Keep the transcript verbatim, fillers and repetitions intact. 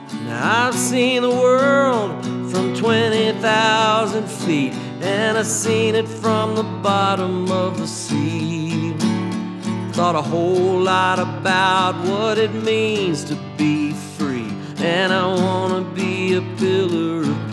Now I've seen the world from twenty thousand feet, and I've seen it from the bottom of the sea. Thought a whole lot about what it means to be free, and I wanna be a pillar of